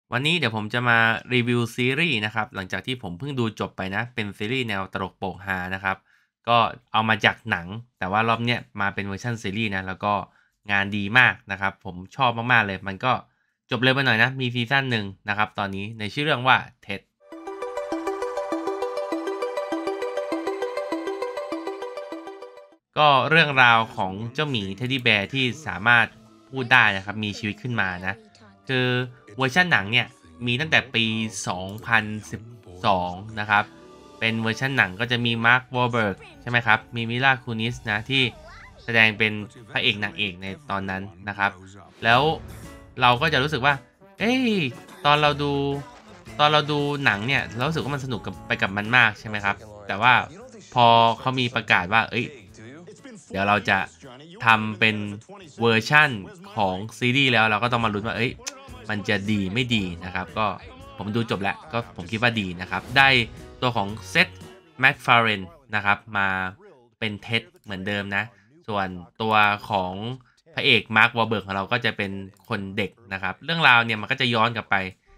วันนี้เดี๋ยวผมจะมารีวิวซีรีส์นะครับหลังจากที่ผมเพิ่งดูจบไปนะเป็นซีรีส์แนวตลกโปกฮานะครับก็เอามาจากหนังแต่ว่ารอบเนี้ยมาเป็นเวอร์ชันซีรีส์นะแล้วก็งานดีมากนะครับผมชอบมากๆเลยมันก็จบเร็วไปหน่อยนะมีซีซั่นหนึ่งนะครับตอนนี้ในชื่อเรื่องว่าเท็ดก็เรื่องราวของเจ้าหมีเท็ดดี้แบร์ที่สามารถพูดได้นะครับมีชีวิตขึ้นมานะคือเวอร์ชันหนังเนี่ยมีตั้งแต่ปี 2012 นะครับเป็นเวอร์ชันหนังก็จะมีมาร์ควอร์เบิร์กใช่ไหมครับมีมิลลาคูนิสนะที่แสดงเป็นพระเอกนางเอกในตอนนั้นนะครับแล้วเราก็จะรู้สึกว่าเอ้ยตอนเราดูตอนเราดูหนังเนี่ยเรารู้สึกว่ามันสนุกไปกับมันมากใช่ไหมครับแต่ว่าพอเขามีประกาศว่าเดี๋ยวเราจะทำเป็นเวอร์ชั่นของซีรีส์แล้วเราก็ต้องมาลุ้นว่ามันจะดีไม่ดีนะครับก็ผมดูจบแล้วก็ผมคิดว่าดีนะครับได้ตัวของเซธแม็กฟาร์เรนนะครับมาเป็นเท็ดเหมือนเดิมนะส่วนตัวของพระเอกมาร์ควอร์เบิร์กของเราก็จะเป็นคนเด็กนะครับเรื่องราวเนี่ยมันก็จะย้อนกลับไป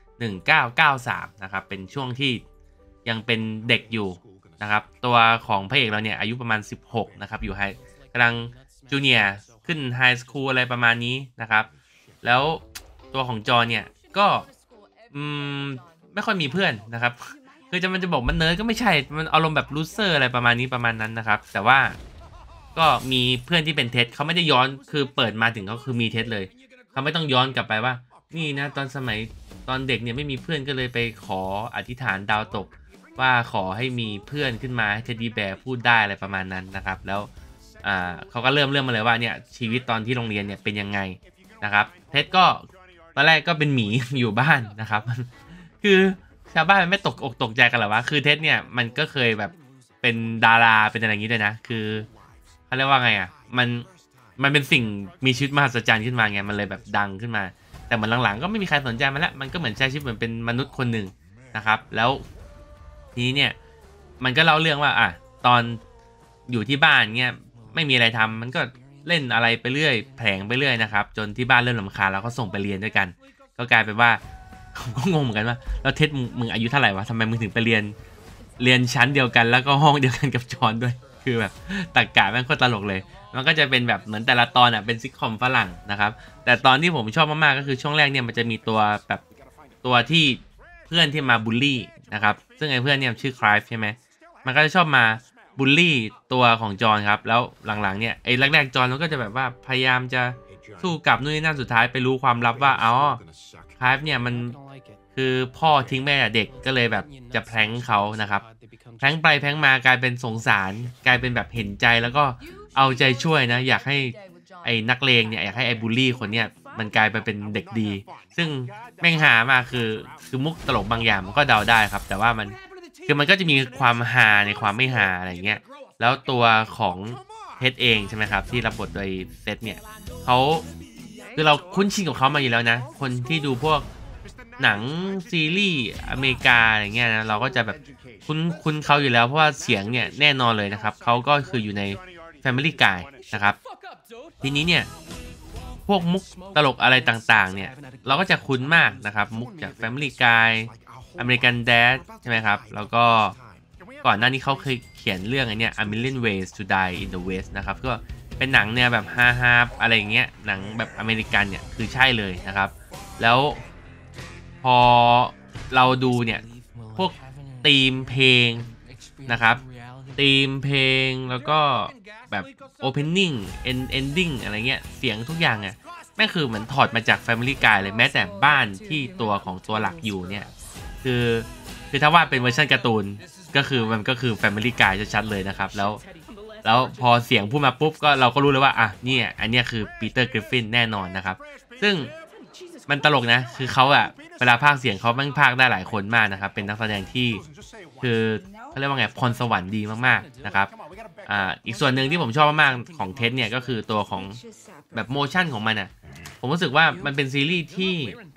1993นะครับเป็นช่วงที่ยังเป็นเด็กอยู่นะครับตัวของพระเอกเราเนี่ยอายุประมาณ16นะครับอยู่กำลังจูเนียร์ขึ้นไฮสคูลอะไรประมาณนี้นะครับแล้วตัวของจอเนี่ยก็ไม่ค่อยมีเพื่อนนะครับคือมันจะบอกมันเนิร์ดก็ไม่ใช่มันอารมณ์แบบลูเซอร์อะไรประมาณนั้นนะครับแต่ว่าก็มีเพื่อนที่เป็นเท็ดเขาไม่ได้ย้อนคือเปิดมาถึงก็คือมีเท็ดเลยเขาไม่ต้องย้อนกลับไปว่านี่นะตอนสมัยตอนเด็กเนี่ยไม่มีเพื่อนก็เลยไปขออธิษฐานดาวตกว่าขอให้มีเพื่อนขึ้นมาให้เท็ดดี้แบร์พูดได้อะไรประมาณนั้นนะครับแล้วเขาก็เริ่มมาเลยว่าเนี่ยชีวิตตอนที่โรงเรียนเนี่ยเป็นยังไงนะครับเท็ดก็ตอนแรกก็เป็นหมี อยู่บ้านนะครับคือชาวบ้านมันไม่ตกอกตกใจกันหรอวะคือเท็ดเนี่ยมันก็เคยแบบเป็นดาราเป็นอะไรอย่างนี้ด้วยนะคือเขาเรียกว่าไงมันเป็นสิ่งมีชีวิตมหัศจรรย์ขึ้นมาไงมันเลยแบบดังขึ้นมาแต่เหมือนหลังๆก็ไม่มีใครสนใจมันละมันก็เหมือนใช้ชีวิตเหมือนเป็นมนุษย์คนหนึ่งนะครับแล้วทีนี้เนี่ยมันก็เล่าเรื่องว่าตอนอยู่ที่บ้านเนี่ยไม่มีอะไรทำมันก็เล่นอะไรไปเรื่อยแผลงไปเรื่อยนะครับจนที่บ้านเริ่มรำคาญแล้วก็ส่งไปเรียนด้วยกันก็กลายเป็นว่าผมก็งงเหมือนกันว่าแล้วเท็ดมึงอายุเท่าไหร่วะทำไมมึงถึงไปเรียนชั้นเดียวกันแล้วก็ห้องเดียวกันกับจอห์นด้วยคือแบบตรรกะแม่งโคตรตลกเลยมันก็จะเป็นแบบเหมือนแต่ละตอนเป็นซิทคอมฝรั่งนะครับแต่ตอนที่ผมชอบมากๆก็คือช่วงแรกเนี่ยมันจะมีตัวแบบตัวที่เพื่อนที่มาบูลลี่นะครับซึ่งไอ้เพื่อนเนี่ยชื่อคลายใช่ไหมมันก็จะชอบมาบูลลี่ตัวของจอห์นครับแล้วหลังๆเนี่ยไอ้แรกๆจอห์นมันก็จะแบบว่าพยายามจะสู้กับนู่นนี่นั่นสุดท้ายไปรู้ความลับว่าคลายเนี่ยมันคือพ่อทิ้งแม่เด็กก็เลยแบบจะแพล้งเขานะครับแพล้งไปแพล้งมากลายเป็นสงสารกลายเป็นแบบเห็นใจแล้วก็เอาใจช่วยนะอยากให้ไอ้นักเลงเนี่ยอยากให้ไอ้บูลลี่คนเนี้ยมันกลายไปเป็นเด็กดีซึ่งแม่งหามากคือมุกตลกบางอย่างมันก็เดาได้ครับแต่ว่ามันก็จะมีความฮาในความไม่ฮาอะไรเงี้ยแล้วตัวของเฮดเองใช่ไหมครับที่รับบทโดยเซธเนี่ยเขาคือเราคุ้นชินกับเขามาอยู่แล้วนะคนที่ดูพวกหนังซีรีส์อเมริกาอะไรเงี้ยนะเราก็จะแบบคุ้นเขาอยู่แล้วเพราะว่าเสียงเนี่ยแน่นอนเลยนะครับเขาก็คืออยู่ใน Family Guy นะครับทีนี้เนี่ยพวกมุกตลกอะไรต่างๆเนี่ยเราก็จะคุ้นมากนะครับมุกจาก Family Guy American Dad ใช่ไหมครับแล้วก็ก่อนหน้านี้เขาเคยเขียนเรื่องA Million Ways to Die in the West นะครับก็เป็นหนังเนี่ยแบบฮาๆอะไรอย่างเงี้ยหนังแบบอเมริกันเนี่ยคือใช่เลยนะครับแล้วพอเราดูเนี่ยพวกธีมเพลงนะครับธีมเพลงแล้วก็แบบ opening ending อะไรเงี้ยเสียงทุกอย่างแม่งคือเหมือนถอดมาจาก Family Guy เลยแม้แต่บ้านที่ตัวของตัวหลักอยู่เนี่ยคือถ้าว่าเป็นเวอร์ชันการ์ตูนมันก็คือ Family Guy ชัดๆเลยนะครับแล้วพอเสียงพูดมาปุ๊บก็เราก็รู้เลยว่าเนี่ยอันนี้คือปีเตอร์กริฟฟินแน่นอนนะครับซึ่งมันตลกนะคือเขาเวลาพากย์เสียงเขาพากย์ได้หลายคนมากนะครับเป็นนักแสดงที่คือเขาเรียกว่าไงพรสวรรค์ดีมากๆนะครับอีกส่วนหนึ่งที่ผมชอบมากๆของเท็ดเนี่ยก็คือตัวของแบบโมชั่นของมันผมรู้สึกว่ามันเป็นซีรีส์ที่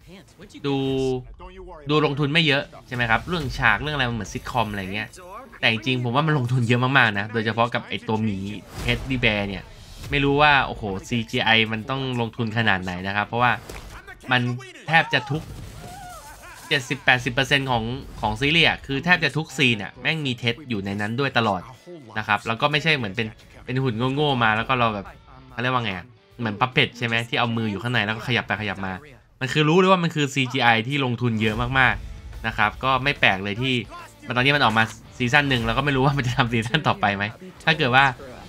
ดูลงทุนไม่เยอะใช่ไหมครับเรื่องฉากเรื่องอะไรมันเหมือนซิทคอมอะไรเงี้ยแต่จริงผมว่ามันลงทุนเยอะมากๆนะโดยเฉพาะกับไอตัวหมีเท็ดดี้แบร์เนี่ยไม่รู้ว่าโอ้โห CGI มันต้องลงทุนขนาดไหนนะครับเพราะว่ามันแทบจะ 70-80%ของซีรีส์คือแทบจะทุกซีนแม่งมีเท็จอยู่ในนั้นด้วยตลอดนะครับแล้วก็ไม่ใช่เหมือนเป็นหุ่นโง่ๆมาแล้วก็เราแบบเขาเรียกว่าไงเหมือนพับเพจใช่ไหมที่เอามืออยู่ข้างในแล้วก็ขยับไปขยับมามันคือรู้เลยว่ามันคือ CGI ที่ลงทุนเยอะมากๆนะครับก็ไม่แปลกเลยที่ตอนนี้มันออกมาซีซั่นหนึ่งแล้วก็ไม่รู้ว่ามันจะทำซีซั่นต่อไปไหมถ้าเกิดว่า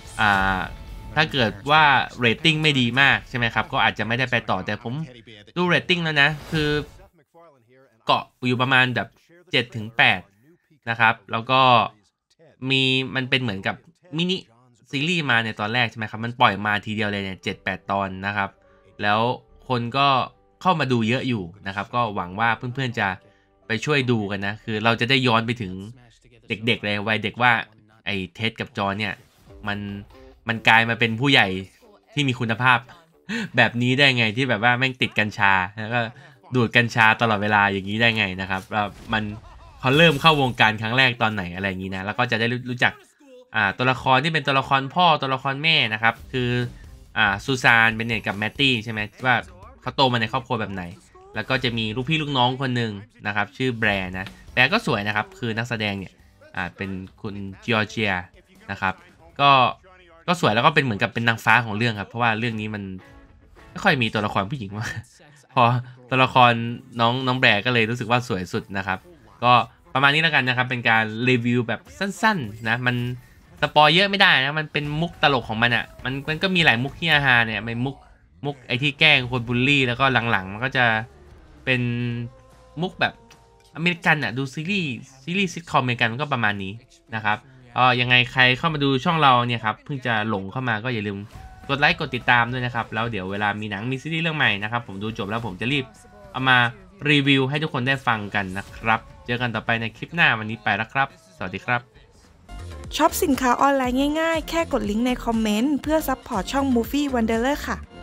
เรตติ้งไม่ดีมากใช่ไหมครับก็อาจจะไม่ได้ไปต่อแต่ผมดูเรตติ้งแล้วนะคือเกาะอยู่ประมาณแบบ7-8นะครับแล้วก็มันเป็นเหมือนกับมินิซีรีส์มาในตอนแรกใช่ไหมครับมันปล่อยมาทีเดียวเลยเนี่ย7-8 ตอนนะครับแล้วคนก็เข้ามาดูเยอะอยู่นะครับก็หวังว่าเพื่อนๆจะไปช่วยดูกันนะคือเราจะได้ย้อนไปถึงเด็กๆเลยวัยเด็กว่าไอ้เท็ดกับจอห์นเนี่ยมันกลายมาเป็นผู้ใหญ่ที่มีคุณภาพแบบนี้ได้ไงที่แบบว่าแม่งติดกัญชาแล้วก็ดูดกัญชาตลอดเวลาอย่างนี้ได้ไงนะครับแล้วเขาเริ่มเข้าวงการครั้งแรกตอนไหนอะไรอย่างนี้นะแล้วก็จะได้รู้จักตัวละครที่เป็นตัวละครพ่อตัวละครแม่นะครับคือซูซานเบนเนตกับแมตตี้ใช่ไหมว่าเขาโตมาในครอบครัวแบบไหนแล้วก็จะมีลูกพี่ลูกน้องคนหนึ่งนะครับชื่อแบร์นะแบร์ก็สวยนะครับคือนักแสดงเนี่ยเป็นคุณจอร์เจียนะครับก็สวยแล้วก็เป็นเหมือนกับเป็นนางฟ้าของเรื่องครับเพราะว่าเรื่องนี้มันไม่ค่อยมีตัวละครผู้หญิงมาพอตัวละครน้องแบร์ก็เลยรู้สึกว่าสวยสุดนะครับก็ประมาณนี้แล้วกันนะครับเป็นการรีวิวแบบสั้นๆนะมันสปอยเยอะไม่ได้นะมันเป็นมุกตลกของมันมันก็มีหลายมุกที่ฮาเนี่ยเป็นมุกไอที่แกล้งคนบูลลี่แล้วก็หลังๆมันก็จะเป็นมุกแบบอเมริกันดูซีรีส์ซิทคอมอเมริกันมันก็ประมาณนี้นะครับยังไงใครเข้ามาดูช่องเราเนี่ยครับเพิ่งจะหลงเข้ามาก็อย่าลืมกดไลค์กดติดตามด้วยนะครับแล้วเดี๋ยวเวลามีหนังมีซีรีส์เรื่องใหม่นะครับผมดูจบแล้วผมจะรีบเอามารีวิวให้ทุกคนได้ฟังกันนะครับเจอกันต่อไปในคลิปหน้าวันนี้ไปแล้วครับสวัสดีครับช็อปสินค้าออนไลน์ง่ายๆแค่กดลิงก์ในคอมเมนต์เพื่อซัพพอร์ตช่อง Movie Wanderer ค่ะ